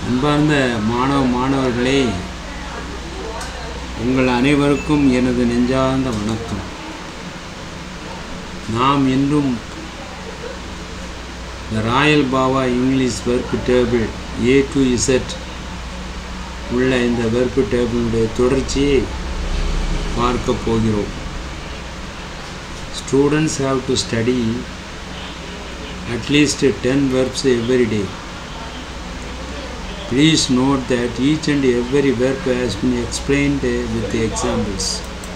அன்பார்ந்த மாணவர்களே, உங்கள் அனைவருக்கும் எனது நெஞ்சார்ந்த வணக்கம். நாம் இன்றும் royal Bava English verb table A to Z உள்ள இந்த வெர்ப் டேபிளுடைய தொடர்ச்சியை பார்க்க போகிறோம். Students have to study at least 10 verbs every day. Please note that each and every verb has been explained with the examples.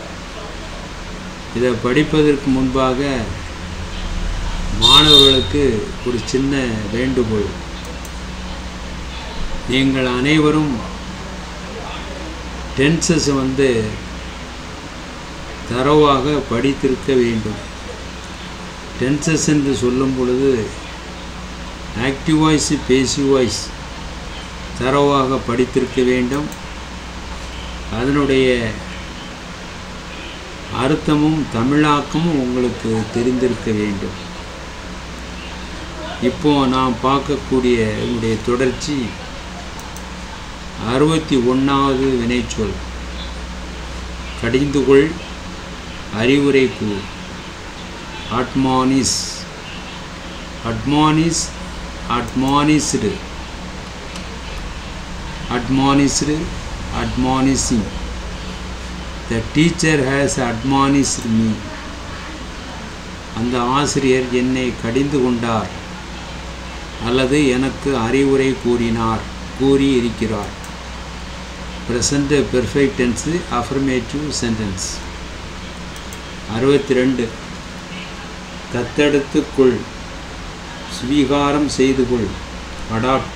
இதை படிப்பதற்கு முன்பாக மாணவர்களுக்கு ஒரு சின்ன வேண்டுகோள். நீங்கள் அனைவரும் டென்சஸ் தரவாக படித்திருக்க வேண்டும். டென்சஸ் என்று சொல்லும் பொழுது ஆக்டிவ் வாய்ஸ், பேசிவ் வாய்ஸ் தரவாக படித்திருக்க வேண்டும். அதனுடைய அர்த்தமும் தமிழாக்கமும் உங்களுக்கு தெரிந்திருக்க வேண்டும். இப்போ நாம் பார்க்கக்கூடிய என்னுடைய தொடர்ச்சி 61வது வினைச்சொல். கடிந்துகொள், அறிவுரை கூறு. Admonish, admonish, admonished, admonished, admonishing. The teacher has admonished me. அந்த ஆசிரியர் என்னை கடிந்து கொண்டார் அல்லது எனக்கு அறிவுரை கூறினார், கூறி இருக்கிறார். Present perfect tense, affirmative sentence. 62. தத்தெடுத்துக்கொள், ஸ்வீகாரம் செய்து கொள். Adopt,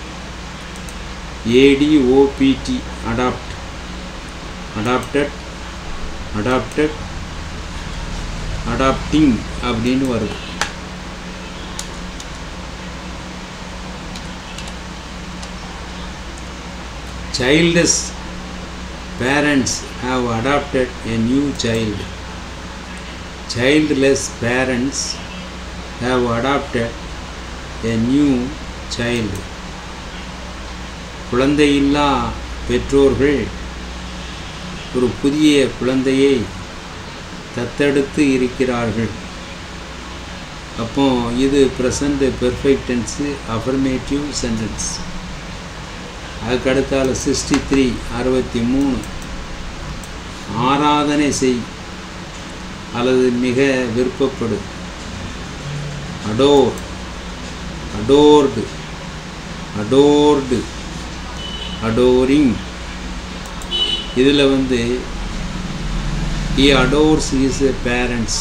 ADOPT, adopt, adopted, adopted, adopting அப்படின்னு வருது. Childless parents have adopted a new child. Childless parents have adopted a new child. குழந்தையில்லா பெற்றோர்கள் ஒரு புதிய குழந்தையை தத்தெடுத்து இருக்கிறார்கள். அப்போ இது present perfect tense, affirmative sentence. அதுக்கடுத்தால் 63, 63. ஆராதனை செய் அல்லது மிக விருப்பப்படு. Adore, adored, adored, adoring. இதில் he adores his parents.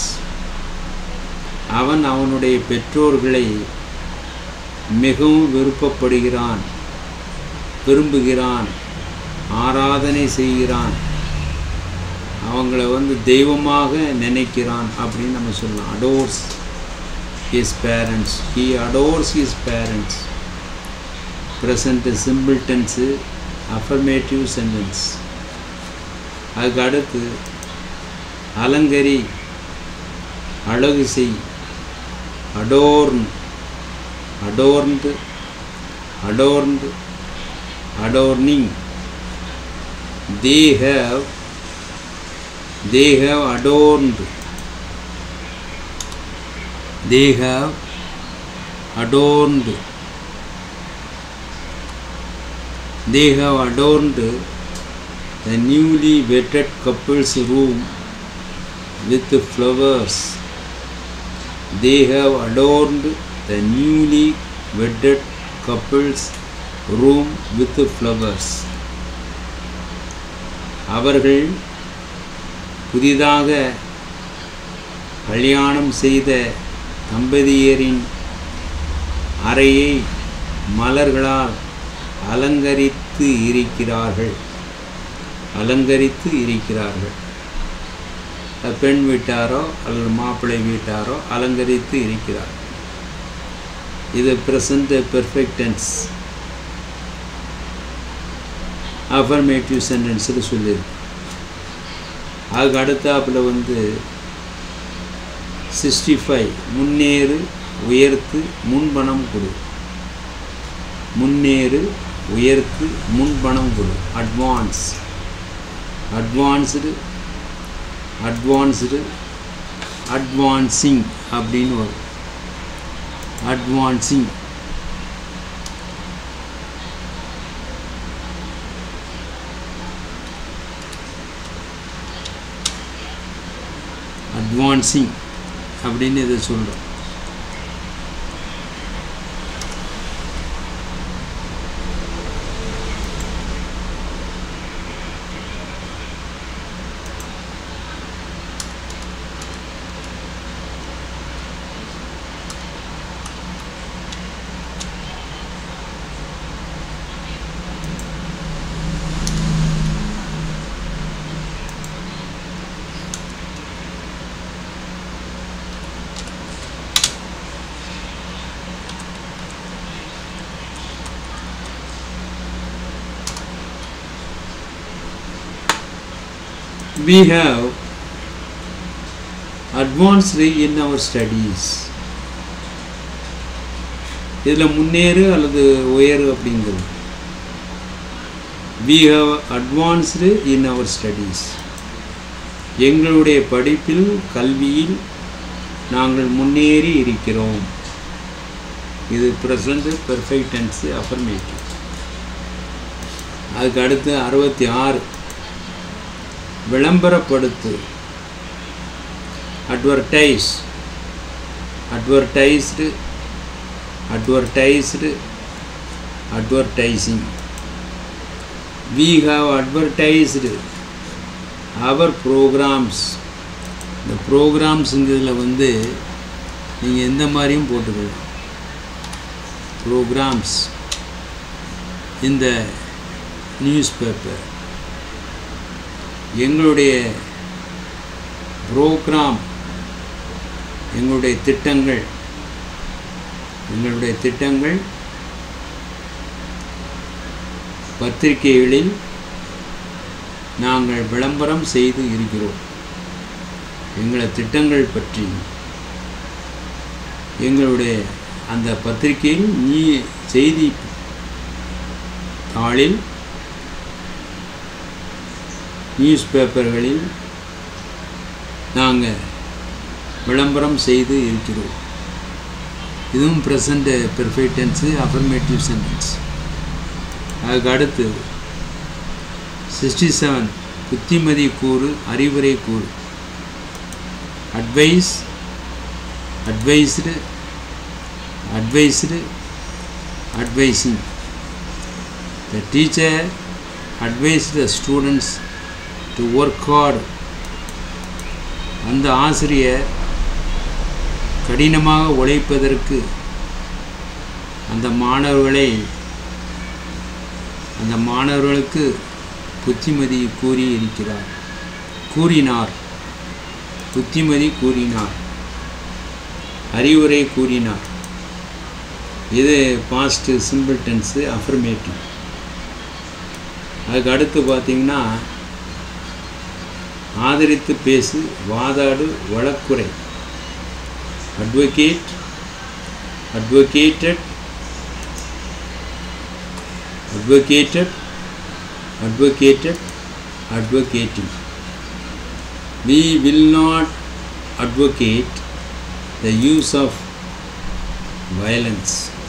அவன் அவனுடைய பெற்றோர்களை மிகவும் விருப்பப்படுகிறான், விரும்புகிறான், ஆராதனை செய்கிறான், அவங்கள தெய்வமாக நினைக்கிறான் அப்படின்னு நம்ம சொல்லலாம். adores his parents. He adores his parents. present simple tense, affirmative sentence. அதுக்கு அடுத்து அலங்கரி, அழகு செய். adorn, adorned, adorned, adorning. They have adorned, they have adorned, they have adorned the newly wedded couple's room with flowers. They have adorned the newly wedded couple's room with flowers. அவர்கள் புதிதாக கல்யாணம் செய்த தம்பதியரின் அறையை மலர்களால் அலங்கரித்து இருக்கிறார்கள், அலங்கரித்து இருக்கிறார்கள். பெண் வீட்டாரோ அல்லது மாப்பிள்ளை வீட்டாரோ அலங்கரித்து இருக்கிறார். இது ப்ரெசன்ட் பெர்ஃபெக்ட் டென்ஸ், அஃபர்மேட்டிவ் சென்டென்ஸில் சொல்லியிருக்கு. அதுக்கு அடுத்தாப்பில் 65. முன்னேறு, உயர்த்து, முன்பணம் கொடு. முன்னேறு, உயர்த்து முன்பணம் கொடு. அட்வான்ஸ்டு அட்வான்சிங் அப்படின்னு வரும். அட்வான்சிங் அப்படின்னு இதை சொல்கிறோம். We have advanced in our studies. இதில் முன்னேறு அல்லது உயரு அப்படிங்கிறது. We have advanced in our studies. எங்களுடைய படிப்பில் கல்வியில் நாங்கள் முன்னேறி இருக்கிறோம். இது present perfect tense affirmative. அதுக்கு அடுத்து 66 விளம்பரப்படுத்து. advertising. We have advertised our programs. இந்த ப்ரோக்ராம்ஸுங்கிறதுல வந்து நீங்கள் எந்த மாதிரியும் போட்டுக்கலாம். ப்ரோக்ராம்ஸ் இந்த நியூஸ் பேப்பர். எங்களுடைய ப்ரோக்ராம், எங்களுடைய திட்டங்கள் பத்திரிகைகளில் நாங்கள் விளம்பரம் செய்து இருக்கிறோம். எங்கள் திட்டங்கள் பற்றி எங்களுடைய அந்த பத்திரிகையில் செய்தி தாளில் நியூஸ் பேப்பர்களில் நாங்கள் விளம்பரம் செய்து இருக்கிறோம். இதுவும் present perfect tense affirmative sentence. அதுக்கு அடுத்து 67 புத்திமதி கூறு, அறிவுரை கூறு. advising. The teacher advised the students to work hard. அந்த ஆசிரியர் கடினமாக உழைப்பதற்கு அந்த மாணவர்களுக்கு புத்திமதி கூறினார், அறிவுரை கூறினார். இது பாஸ்ட் சிம்பிள் டென்ஸு அஃபர்மேட்டிவ். அதுக்கு அடுத்து பார்த்திங்கன்னா ஆதரித்து பேசு, வாதாடு, வழக்குரை. advocated advocating. We will not advocate the use of violence.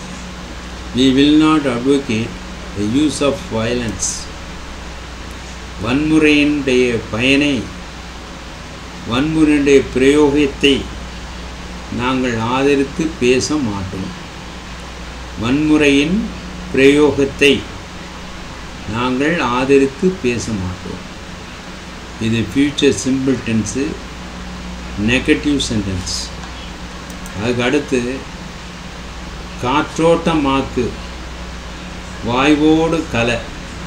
வன்முறையினுடைய பயனை, வன்முறையினுடைய பிரயோகத்தை நாங்கள் ஆதரித்து பேச மாட்டோம். வன்முறையின் பிரயோகத்தை நாங்கள் ஆதரித்து பேச மாட்டோம். இது future simple tense, negative sentence. அதுக்கு அடுத்து காற்றோட்டமாக்கு, வாய்வோடு கலை.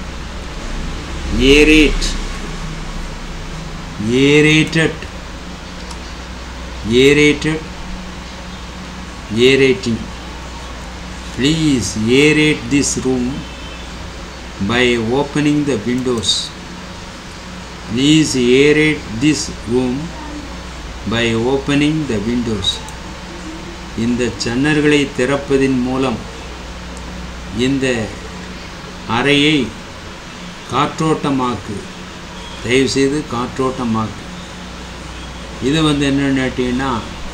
aerating. Please aerate this room by opening the windows. இந்த ஜன்னல்களை திறப்பதின் மூலம் இந்த அறையை காற்றோட்டமாக்கு, தயவுசெய்து காற்றோட்டமாக்கு. இது என்னென்னு கேட்டிங்கன்னா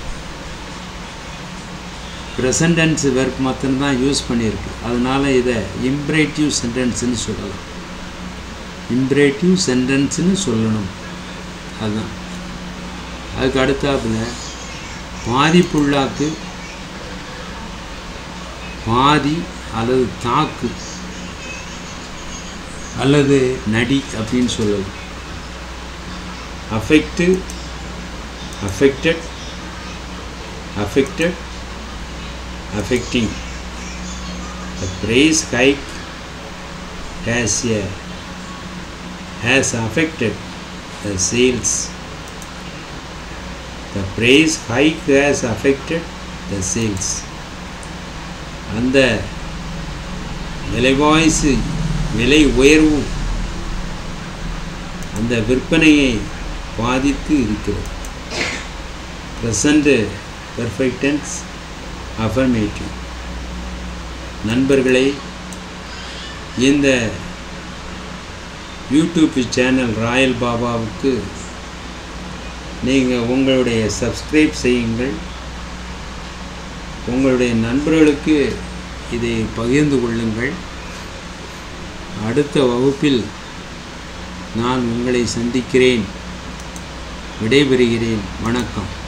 ப்ரெசன்ட் டென்ஸ் வெர்ப் மட்டும்தான் யூஸ் பண்ணியிருக்கு. அதனால் இதை இம்பரேட்டிவ் சென்டென்ஸ்னு சொல்லலாம். இம்பரேட்டிவ் சென்டென்ஸ்னு சொல்லணும். அதுதான். அதுக்கு அடுத்தாப்புல பாதிப்புள்ளாக்கு, பாதி அல்லது தாக்கு அல்லது நடி அப்படின்னு சொல்லலாம். Affective, affected, affected, affecting. The price hike has affected the sales. The price hike has affected the sales. அந்த விலை உயர்வு அந்த விற்பனையை பாதித்து இருக்கிறது. Present perfect tense, affirmative. நண்பர்களே, இந்த யூடியூப் சேனல் ராயல் பாபாவுக்கு நீங்கள் உங்களுடைய சப்ஸ்கிரைப் செய்யுங்கள். உங்களுடைய நண்பர்களுக்கு இதை பகிர்ந்து கொள்ளுங்கள். அடுத்த வகுப்பில் நான் உங்களை சந்திக்கிறேன். விடைபெறுகிறேன். வணக்கம்.